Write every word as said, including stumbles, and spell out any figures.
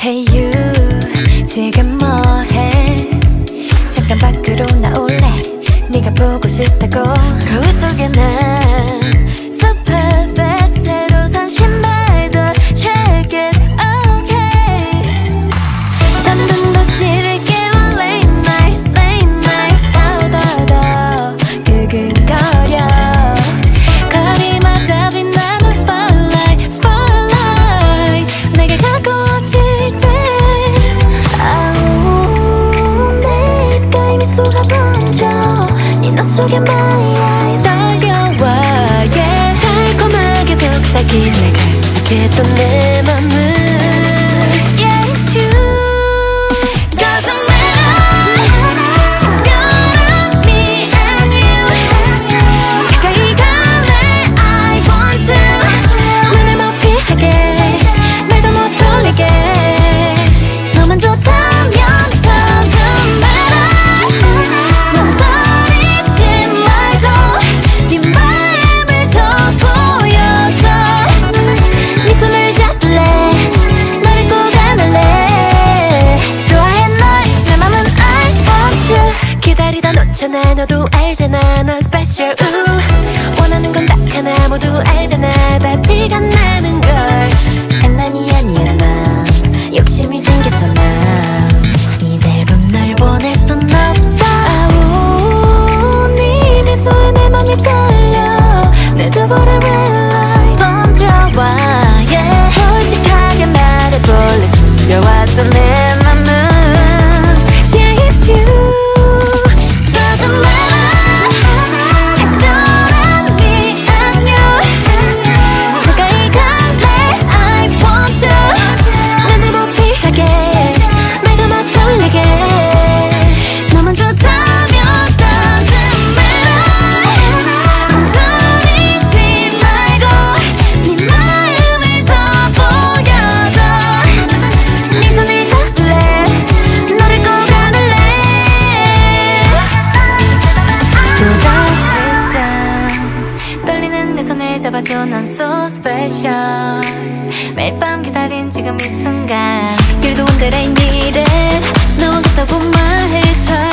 Hey you, 지금 뭐해? 잠깐 밖으로 나올래? 네가 보고 싶다고. 거울 속에 난 So perfect. 새로 산 신발도 check it, okay. 잠든 도시를 깨워 late night, late night. 더더더 두근거려. 거리마다 빛나는 spotlight, spotlight. 내게 가까워질 때 아우 내가 이미 속아번져 네 눈 속에 my eyes 달려와 yeah. 달콤하게 속삭임을 간직했던 내 맘은 yeah it's you. Doesn't matter 특별한 me and you. 가까이 갈래 I want to. 눈을 못 피하게 말도 못 돌리게 너만 좋다면 doesn't matter. 넌 서리지 말고 네 마음을 더 보여줘. 네 손을 잡을래 너를 꼭 안을래. 좋아해 널 내 맘은 I want you. 기다리다 놓잖아 너도 알잖아 넌 special. 우 원하는 건 딱 하나 모두 알잖아 다 티가 나는 걸. 장난이 아니야 난 욕심이 생겼어 난 이대로 널 보낼 순 없어. 아우 네 미소에 내 맘이 떨려. 내 두 볼의 red light 번져와 yeah. 솔직하게 말해볼래 숨겨왔던 내 맘은 yeah it's you. Doesn't matter 특별한 me and you. 가까이 갈래 I want to. 눈을 못 피하게 말도 못 돌리게 너만 좋다면 doesn't matter. 망설이지 말고 네 마음을 더 보여줘. 네 손을 잡을래 너를 꼭 안을래. sociais 떨리는 내 손을 잡아줘 난 so special. 매일 밤 기다린 지금 이 순간 You're the one that I needed. 너와 같다고 말해줘.